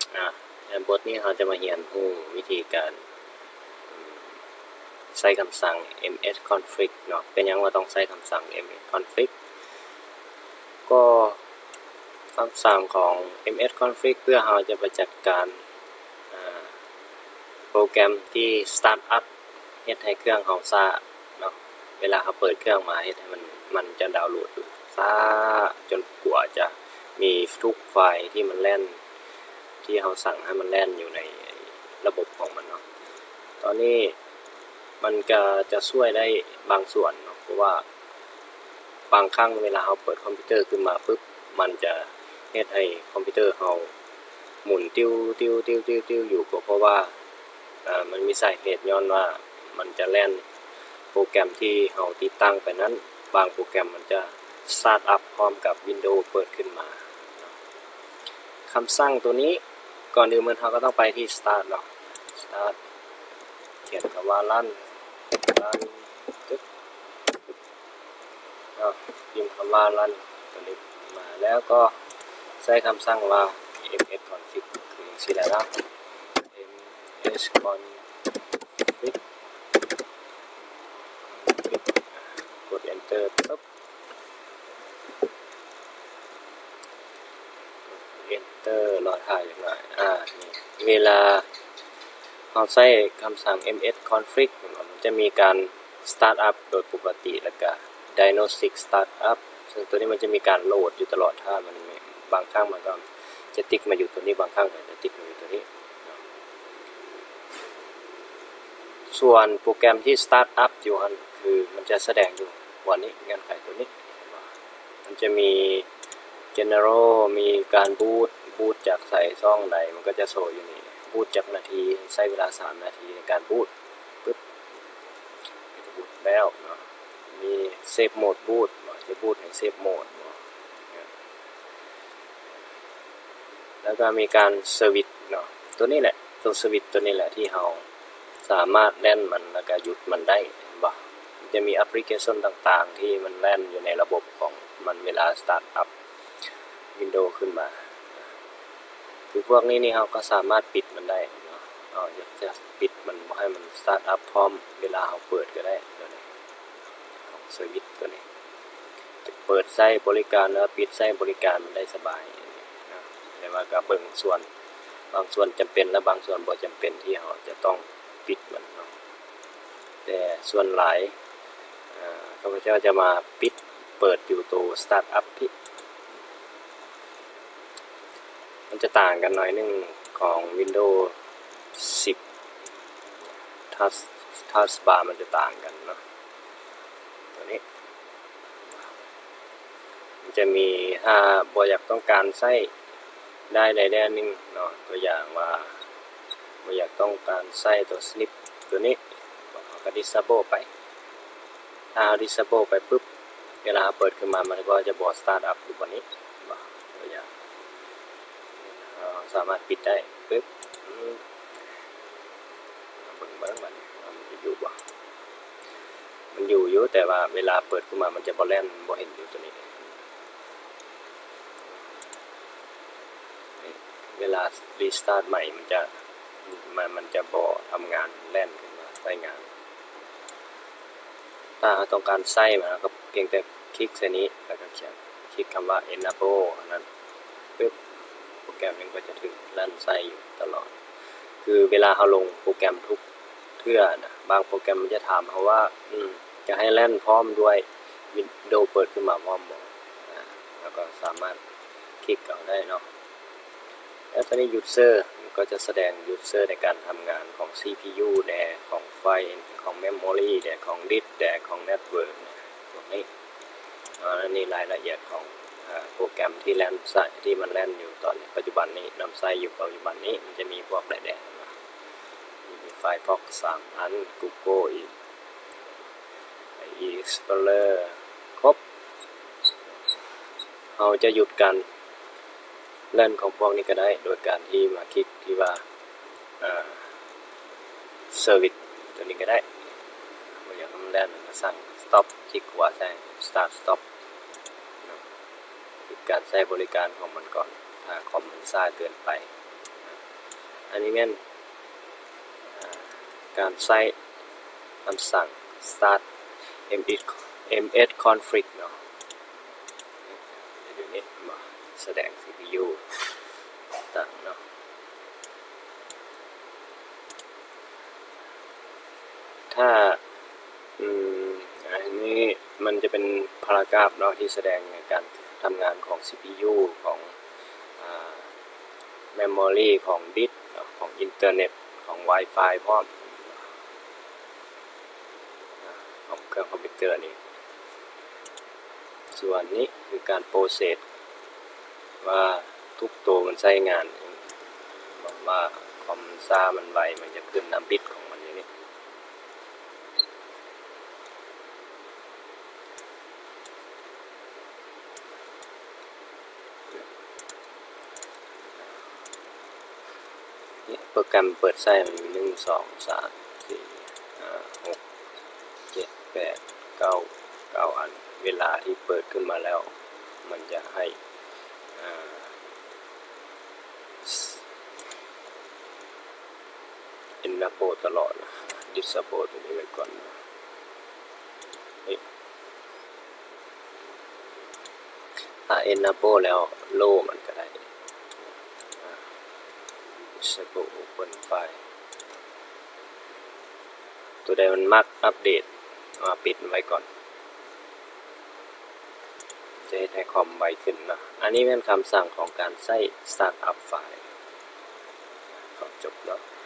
ในบทนี้เราจะมาเรียนรู้วิธีการใช้คำสั่ง msconfig เนาะเป็นยังว่าต้องใช้คำสั่ง msconfig ก็คำสั่งของ msconfig เพื่อเราจะไปจัดการโปรแกรมที่ start up เฮ็ดให้เครื่องเราช้าเนาะเวลาเราเปิดเครื่องมาเฮ็ดให้มันจะดาวน์โหลดช้าจนกว่าจะมีทุกไฟล์ที่มันแล่นที่เราสั่งให้มันแล่นอยู่ในระบบของมันเนาะตอนนี้มันก็จะช่วยได้บางส่วนเนาะเพราะว่าบางครั้งเวลาเราเปิดคอมพิวเตอร์ขึ้นมาปุ๊บมันจะเฮ็ดให้คอมพิวเตอร์เราหมุนติ้วอยู่ก็เพราะว่ามันมีสาเหตุย้อนว่ามันจะแล่นโปรแกรมที่เราติดตั้งไปนั้นบางโปรแกรมมันจะสตาร์ทอัพพร้อมกับ Windows เปิดขึ้นมาคำสั่งตัวนี้ก่อนอื่นเราก็ต้องไปที่ start เนาะ start เขียนคำว่า run พิมพ์คำว่า run ตัวนี้มาแล้วก็ใช้คำสั่งว่า msconfig คือสิแล้ว msconfig กด enter ปุ๊บ enter รอถ่ายอย่างไรนี่เวลาเราใช้คำสั่ง msconfig มันจะมีการ start up โดยปกติแล้วก็ diagnostic start up ซึ่งตัวนี้มันจะมีการโหลดอยู่ตลอดถ้ามันบางครั้งมันก็จะติ๊กมาอยู่ตัวนี้บางครั้งมันจะติ๊กมาอยู่ตัวนี้ส่วนโปรแกรมที่ start up อยู่อันคือมันจะแสดงอยู่วันนี้งานไขตัวนี้มันจะมี general มีการบูตจากใส่ซ่องใดมันก็จะโชว์อยู่นี่บูตจากนาทีใช้เวลา3นาทีในการบูตปึ๊บจะบูตแล้วเนาะมีเซฟโหมดบูตจะบูตในเซฟโหมดแล้วก็มีการเซอร์วิสเนาะตัวนี้แหละตัวเซอร์วิสตัวนี้แหละที่เราสามารถเล่นมันแล้วก็หยุดมันได้บ่จะมีแอปพลิเคชันต่างๆที่มันเล่นอยู่ในระบบของมันเวลาสตาร์ทอัพ Windows ขึ้นมาคือพวกนี้นี่เราก็สามารถปิดมันได้เนาะอยากจะปิดมันให้มันสตาร์ทอัพพร้อมเวลาเราเปิดก็ได้ตัวนี้ของเซอร์วิสตัวนี้จะเปิดใช้บริการแล้วปิดใช้บริการมันได้สบายนะแต่ว่าก็เบิ่งส่วนบางส่วนจำเป็นและบางส่วนบ่จำเป็นที่เราจะต้องปิดมันเนาะแต่ส่วนหลายข้าพเจ้าจะมาปิดเปิดอยู่ตัวสตาร์ทอัพที่มันจะต่างกันหน่อยนึงของ Windows 10 Task Bar มันจะต่างกันเนาะตัวนี้มันจะมีถ้าบ่อยากต้องการใช้ได้ใดๆนึงเนาะตัวอย่างว่าบ่อยากต้องการใช้ตัว snip ตัวนี้ก็ disable ไปถ้า disable ไปปุ๊บเวลาเปิดขึ้นมามันก็จะบอก start up อยู่บนนี้ตัวอย่างสามารถปิดได้ปึ๊บเบิ่งมันจะอยู่บ่มันอยู่แต่ว่าเวลาเปิดขึ้นมามันจะบ่แล่นบ่เห็นอยู่ตัวนี้เวลารีสตาร์ทใหม่มันจะบ่ทำงานแล่นขึ้นมาใช้งานถ้าต้องการใช้มันก็เพียงแต่คลิกเส้นนี้แล้วก็เขียนคลิกคำว่า enable นั้นปึ๊บโปรแกรมมันก็จะถึงรันใช้อยู่ตลอดคือเวลาเราลงโปรแกรมทุกเทื่อนะบางโปรแกรมมันจะถามเราว่าจะให้แล่นพร้อมด้วย Windows เปิดขึ้นมาพร้อมบ่แล้วก็สามารถคลิกเอาได้เนาะแล้วตอนนี้ user มันก็จะแสดง user ในการทำงานของ CPU แดของไฟของ memory แดของ disk แดของ network พวกนี้นี่รายละเอียดของโปรแกรมที่แล่นใช้ที่มันแล่นอยู่ตอนปัจจุบันนี้นำใช้อยู่ปัจจุบันนี้มันจะมีพวกแดงๆมีไฟล์พอก3อัน Google อีก Explorer ครบเราจะหยุดการเล่นของพวกนี้ก็ได้โดยการที่มาคลิกที่ว่าService ตัวนี้ก็ได้อย่างนั้นแล่นก็สั่ง Stop คลิกขวาใช้ Start Stopการใช้บริการของมันก่อนถ้าคอมมันช้าเกินไปอันนี้แม่นการใช้คำสั่ง start ms config เนาะเดี๋ยวนี้มาแสดง CPU ต่างเนาะถ้าอันนี้มันจะเป็นพารากราฟเนาะที่แสดงในการทำงานของ CPU ของmemory ของดิสของอินเทอร์เน็ตของ Wi-Fi พร้อมของเครื่องคอมพิวเตอร์นี่ส่วนนี้คือการโปรเซสว่าทุกตัวมันใช้งานบอกว่าคอมซ่ามันไวมันจะขึ้นน้ำบิตของมันอย่างนี้โปรแกรมเปิดใช้มันมี1 2 3 4 5 6 7 8 9 อันเวลาที่เปิดขึ้นมาแล้วมันจะให้enable ตลอด disable ตัวนี้ไว้ก่อนถ้า enable แล้ว low มันก็ได้ disable open file ตัวใดมันมักอัปเดตมาปิดไว้ก่อนจะให้คอมไวขึ้นนะอันนี้เป็นคำสั่งของการใช้ start up file ก็จบแล้ว